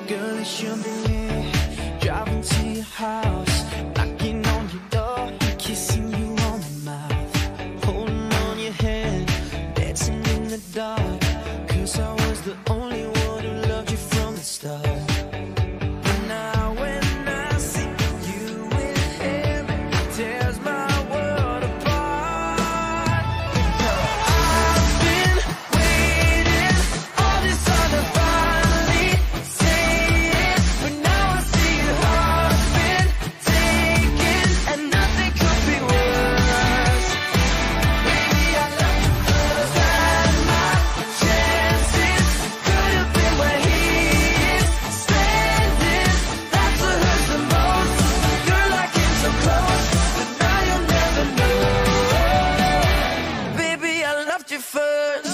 Girl, it should be me, driving to your house, knocking on your door, kissing you on the mouth, holding on your hand, dancing in the dark, 'cause I was the only one who loved you from the start. But now when I see you with him, it tears my world apart. I've been waiting all this time to finally say it, but now I see your heart's been taken, and nothing could be worse. Baby, I love you first, and my chances could have been where he is standing. That's what hurts the most. Girl, I came so close, but now you'll never know. Baby, I loved you first.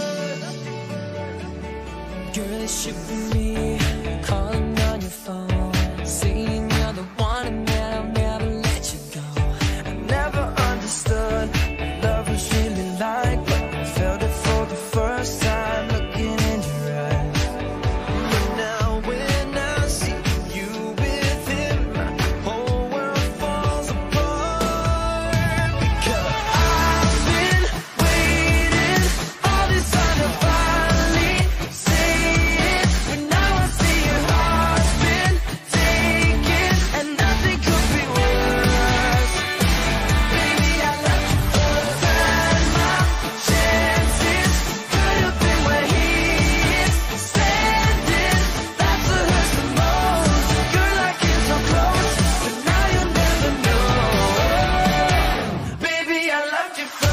Girl, it should be me, calling on your phone, saying you're the one and that I'll never let you go. I never understood what love was really like, but I felt it for the first time looking in your eyes. But now when I see you with him, my whole world falls apart. Because I've been waiting all this time to finally say it, but now I see your heart's been taken, and nothing could be worse. Baby, I love you first, and my chances could have been where he is standing. That's what hurts the most. Girl, I came so close, but now you'll never know. Baby, I loved you first.